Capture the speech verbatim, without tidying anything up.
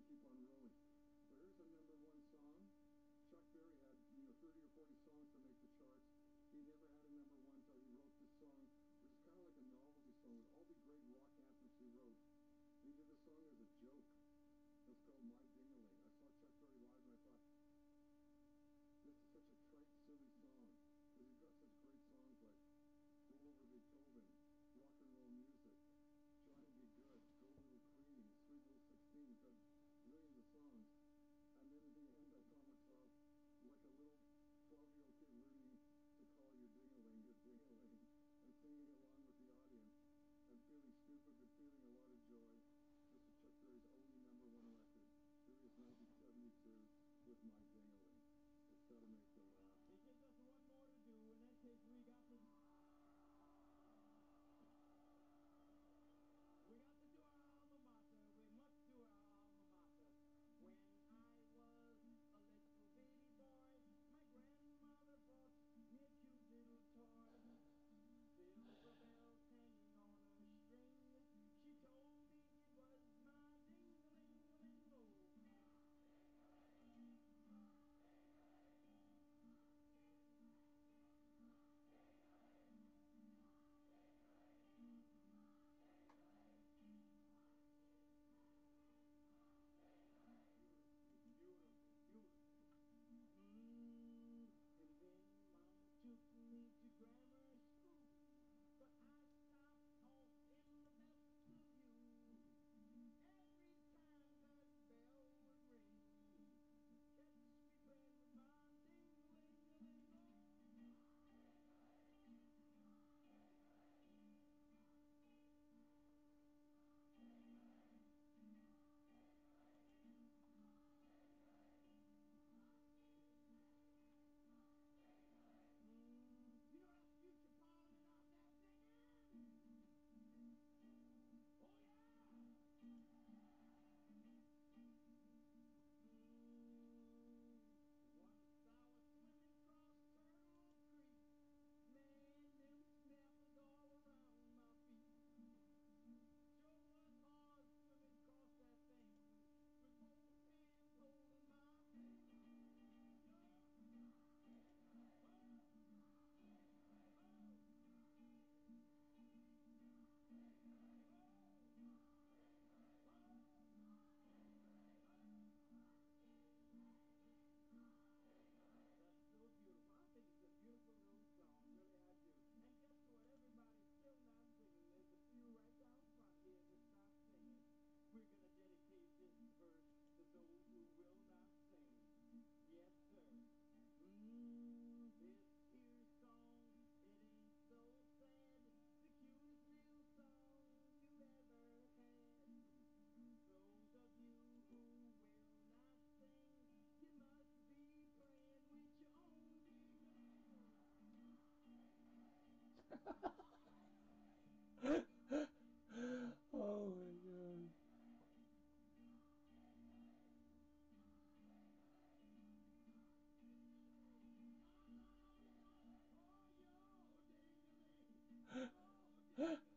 keep on rolling. So here's a number one song. Chuck Berry had, you know, thirty or forty songs to make the charts. He never had a number one until he wrote this song, which is kind of like a novelty song with all the great rock anthems he wrote. He did this song as a joke. It's called My Ding-a-Ling. I saw Chuck Berry live and I thought, this is such a trite, silly song. Because he's got such great songs like Roll Over Beethoven, Rock and Roll Music, Johnny Be Good, Go Little Queenie, Sweet Little sixteen. He's got millions of songs. And then at the end I saw myself like a little twelve-year-old kid learning to call your ding-a-ling your ding-a-ling and singing along with the audience and feeling stupid but feeling a lot of joy. This is Chuck Berry's only number one record. Here he is, nineteen seventy-two, with My Ding-a-Ling. It's gotta make you laugh. He gives us one more to do, and that takes we got to we got to do our alma mater. We must do our alma mater. When I was a little bitty boy, my grandmother bought me a cute little toy. Silver bells hanging on a string. She told me it was my ding-a-ling-a-ling-o. Took me to grammar school, but I stopped off in the vestibule. Every time that bell would ring, catch me playing with my ding-a-ling-a-ling-o. Mm, you know that future parliament out there singing? Oh yeah! Mm, once I was swimming across Turtle Creek, man, them snappers all around my feet. Sure was hard swimming across that thing with both hands holding my feet. Oh, oh, that's so beautiful. I think it's a beautiful little song, really I do. And guess what? Everybody's still not singing. There's a few right down front here that stop singing. We're going to dedicate this verse to those who will not sing. Yes, sir. Mmm, this here song, it ain't so sad. The cutest little song you ever had. Those of you who will not sing, you must be playing with your own Oh my god. oh, yo, ding-a-ling. Oh, ding-a-ling.